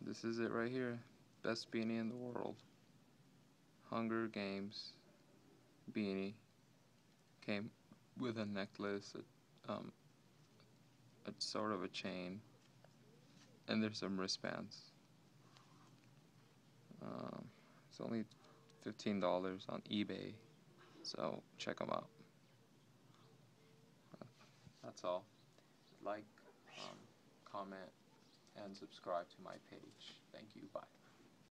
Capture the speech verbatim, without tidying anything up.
This is it right here. Best beanie in the world. Hunger Games beanie. Came with a necklace, a, um, a sort of a chain, and there's some wristbands. Um, it's only fifteen dollars on eBay, so check them out. That's all. Like, um, comment, and subscribe to my page. Thank you. Bye.